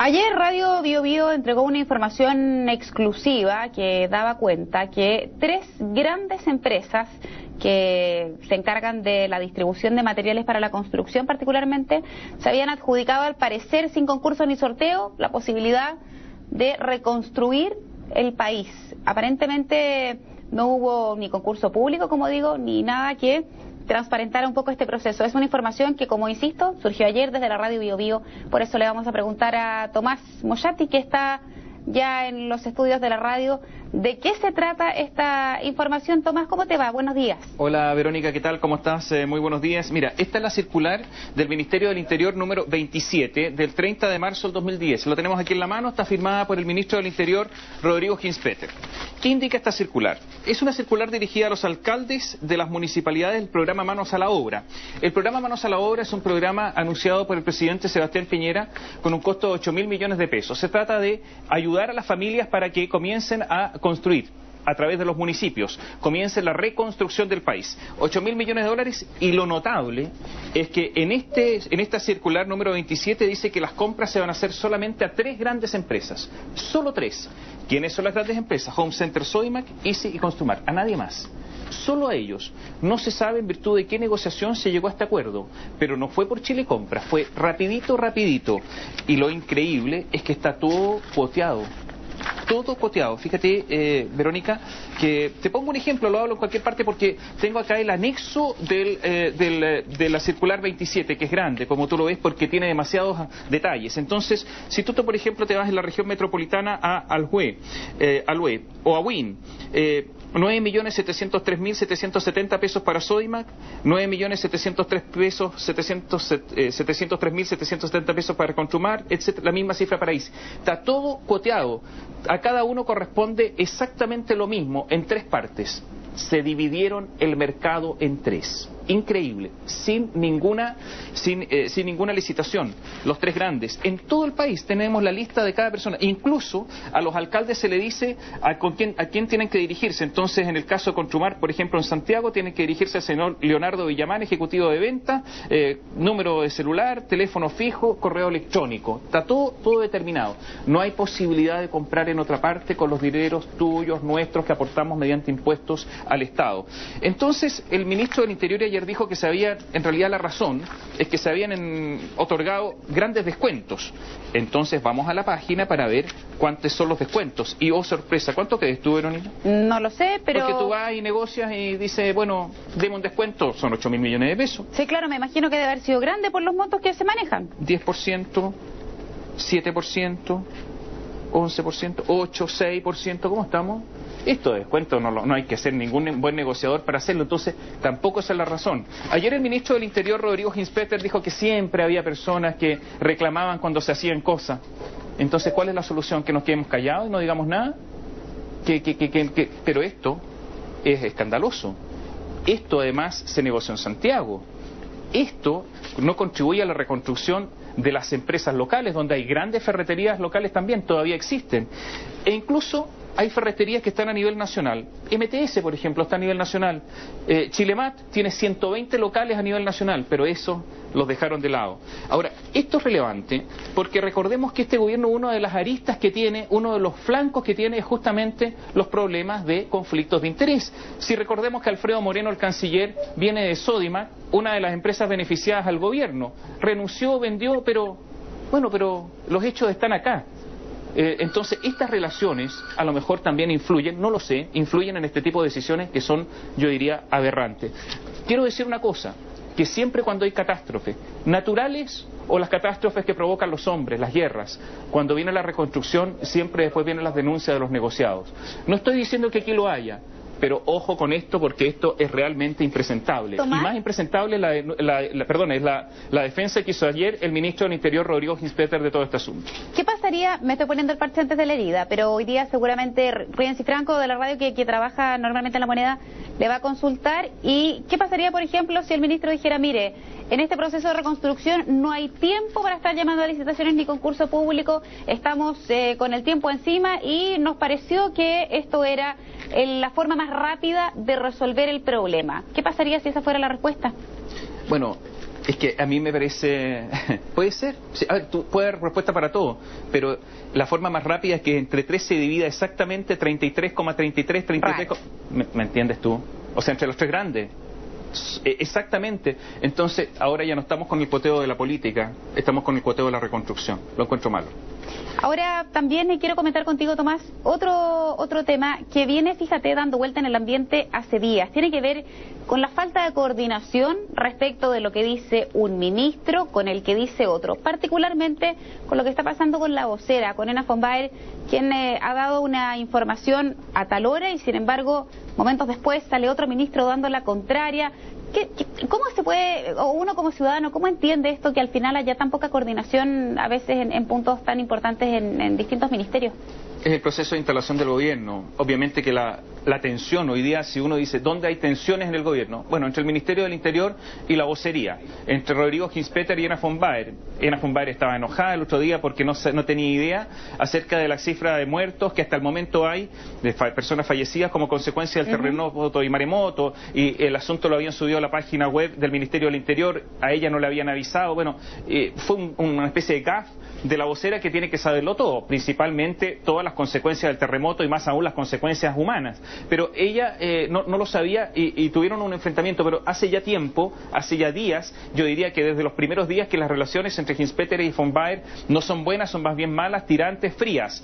Ayer Radio Bio Bio entregó una información exclusiva que daba cuenta que 3 grandes empresas que se encargan de la distribución de materiales para la construcción particularmente, se habían adjudicado al parecer sin concurso ni sorteo la posibilidad de reconstruir el país. Aparentemente no hubo ni concurso público, como digo, ni nada que transparentara un poco este proceso. Es una información que, como insisto, surgió ayer desde la Radio Bio Bio. Por eso le vamos a preguntar a Tomás Moyati, que está ya en los estudios de la radio, ¿de qué se trata esta información? Tomás, ¿cómo te va? Buenos días. Hola Verónica, ¿qué tal? ¿Cómo estás? Muy buenos días. Mira, esta es la circular del Ministerio del Interior número 27 del 30 de marzo del 2010. Lo tenemos aquí en la mano, está firmada por el Ministro del Interior, Rodrigo Ginspeter. ¿Qué indica esta circular? Es una circular dirigida a los alcaldes de las municipalidades del programa Manos a la Obra. El programa Manos a la Obra es un programa anunciado por el presidente Sebastián Piñera con un costo de 8.000 millones de pesos. Se trata de ayudar a las familias para que comiencen a construir a través de los municipios, comience la reconstrucción del país. 8.000 millones de dólares, y lo notable es que en esta circular número 27 dice que las compras se van a hacer solamente a 3 grandes empresas, solo 3. ¿Quiénes son las grandes empresas? Home Center, Sodimac, Easy y Construmar, a nadie más. Solo a ellos. No se sabe en virtud de qué negociación se llegó a este acuerdo, pero no fue por Chile Compras, fue rapidito. Y lo increíble es que está todo cuoteado. Todo coteado. Fíjate, Verónica, que te pongo un ejemplo, lo hablo en cualquier parte porque tengo acá el anexo de la circular 27, que es grande, como tú lo ves, porque tiene demasiados detalles. Entonces, si tú, por ejemplo, te vas en la región metropolitana a Alhue o a Win, 9.703.770 pesos para Sodimac, 9.703.770 pesos para Construmar, etc. La misma cifra para ICI. Está todo coteado. A cada uno corresponde exactamente lo mismo en 3 partes. Se dividieron el mercado en 3. Increíble, sin ninguna licitación. Los 3 grandes. En todo el país tenemos la lista de cada persona. Incluso a los alcaldes se le dice a quién tienen que dirigirse. Entonces, en el caso de Construmar, por ejemplo, en Santiago, tienen que dirigirse al señor Leonardo Villamán, ejecutivo de venta, número de celular, teléfono fijo, correo electrónico. Está todo determinado. No hay posibilidad de comprar en otra parte con los dineros tuyos, nuestros, que aportamos mediante impuestos al Estado. Entonces, el ministro del Interior ayer dijo que en realidad la razón es que se habían otorgado grandes descuentos. Entonces vamos a la página para ver cuántos son los descuentos. Y oh sorpresa, ¿cuánto crees tú, Verónica? No lo sé, pero... Porque tú vas y negocias y dices, bueno, deme un descuento, son 8.000 millones de pesos. Sí, claro, me imagino que debe haber sido grande por los montos que se manejan. 10%, 7%, 11%, 8%, 6%, ¿cómo estamos? Esto de descuento no hay que ser ningún buen negociador para hacerlo, entonces tampoco esa es la razón. Ayer el ministro del Interior, Rodrigo Ginspeter, dijo que siempre había personas que reclamaban cuando se hacían cosas. Entonces, ¿cuál es la solución? ¿Que nos quedemos callados y no digamos nada? Pero esto es escandaloso. Esto además se negoció en Santiago. Esto no contribuye a la reconstrucción de las empresas locales, donde hay grandes ferreterías locales también, todavía existen. E incluso hay ferreterías que están a nivel nacional. MTS, por ejemplo, está a nivel nacional. Chilemat tiene 120 locales a nivel nacional, pero eso los dejaron de lado. Ahora, esto es relevante porque recordemos que este gobierno, una de las aristas que tiene, uno de los flancos que tiene, es justamente los problemas de conflictos de interés. Si recordemos que Alfredo Moreno, el canciller, viene de Sodimac, una de las empresas beneficiadas al gobierno. Renunció, vendió, pero los hechos están acá. Entonces, estas relaciones a lo mejor también influyen, no lo sé, influyen en este tipo de decisiones que son, yo diría, aberrantes. Quiero decir una cosa, que siempre cuando hay catástrofes naturales o las catástrofes que provocan los hombres, las guerras, cuando viene la reconstrucción, siempre después vienen las denuncias de los negociados. No estoy diciendo que aquí lo haya, pero ojo con esto, porque esto es realmente impresentable. Tomás. Y más impresentable es la defensa que hizo ayer el ministro del Interior, Rodrigo Ginspeter, de todo este asunto. ¿Qué pasaría? Me estoy poniendo el parche antes de la herida, pero hoy día seguramente Rienzi Franco de la radio que trabaja normalmente en La Moneda le va a consultar. ¿Y qué pasaría, por ejemplo, si el ministro dijera, mire, en este proceso de reconstrucción no hay tiempo para estar llamando a licitaciones ni concurso público, estamos con el tiempo encima y nos pareció que esto era la forma más rápida de resolver el problema? ¿Qué pasaría si esa fuera la respuesta? Bueno, Es que a mí me parece... Puede ser. Sí, a ver, tú puedes dar respuesta para todo, pero la forma más rápida es que entre 3 se divida exactamente 33,33, 33... ¿Me entiendes tú? O sea, entre los 3 grandes. Exactamente. Entonces, ahora ya no estamos con el cuoteo de la política, estamos con el cuoteo de la reconstrucción. Lo encuentro malo. Ahora también quiero comentar contigo, Tomás, otro tema que viene, fíjate, dando vuelta en el ambiente hace días. Tiene que ver con la falta de coordinación respecto de lo que dice un ministro con el que dice otro. Particularmente con lo que está pasando con la vocera, con Elena von Baer, quien ha dado una información a tal hora y sin embargo, momentos después sale otro ministro dando la contraria. ¿Cómo se puede, o uno como ciudadano, cómo entiende esto que al final haya tan poca coordinación a veces en puntos tan importantes en distintos ministerios? Es el proceso de instalación del gobierno. Obviamente que la tensión hoy día, si uno dice, ¿dónde hay tensiones en el gobierno? Bueno, entre el Ministerio del Interior y la vocería, entre Rodrigo Ginspeter y Elena von Baer. Elena von Baer estaba enojada el otro día porque no tenía idea acerca de la cifra de muertos que hasta el momento hay, de personas fallecidas como consecuencia del terremoto y maremoto, y el asunto lo habían subido a la página web del Ministerio del Interior, a ella no le habían avisado. Bueno, fue una especie de gaffe de la vocera que tiene que saberlo todo, principalmente todas las consecuencias del terremoto y más aún las consecuencias humanas. Pero ella no lo sabía y tuvieron un enfrentamiento, pero hace ya tiempo, hace ya días, yo diría que desde los primeros días que las relaciones entre Ginspeter y von Baer no son buenas, son más bien malas, tirantes, frías.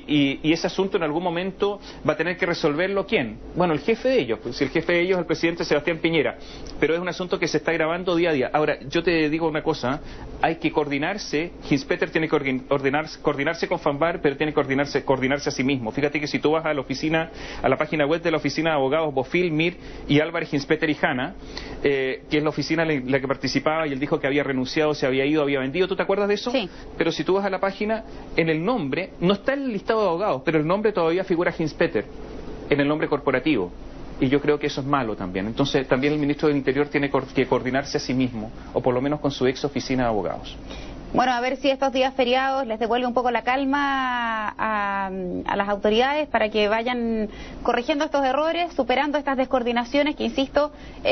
Y ese asunto en algún momento va a tener que resolverlo ¿quién? Bueno, el jefe de ellos, pues, el jefe de ellos es el presidente Sebastián Piñera, pero es un asunto que se está grabando día a día. Ahora, yo te digo una cosa, hay que coordinarse, Ginspeter tiene que coordinarse con von Baer, pero tiene que coordinarse a sí mismo. Fíjate que si tú vas a la oficina, a la página web de la oficina de abogados Bofil, Mir y Álvarez, Ginspeter y Hanna, que es la oficina en la que participaba, y él dijo que había renunciado, se había ido, había vendido, ¿tú te acuerdas de eso? Sí. Pero si tú vas a la página, en el nombre, no está el listado de abogados, pero el nombre todavía figura Ginspeter, en el nombre corporativo. Y yo creo que eso es malo también. Entonces, también el ministro del Interior tiene que coordinarse a sí mismo, o por lo menos con su ex oficina de abogados. Bueno, a ver si estos días feriados les devuelve un poco la calma a las autoridades para que vayan corrigiendo estos errores, superando estas descoordinaciones que, insisto,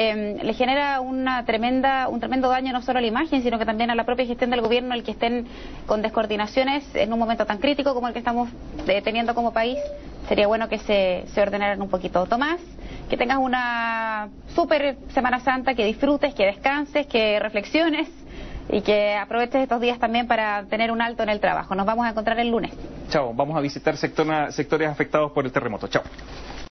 le genera un tremendo daño no solo a la imagen, sino que también a la propia gestión del gobierno, el que estén con descoordinaciones en un momento tan crítico como el que estamos teniendo como país. Sería bueno que se ordenaran un poquito. Tomás, que tengas una súper Semana Santa, que disfrutes, que descanses, que reflexiones y que aproveches estos días también para tener un alto en el trabajo. Nos vamos a encontrar el lunes. Chao, vamos a visitar sectores afectados por el terremoto. Chao.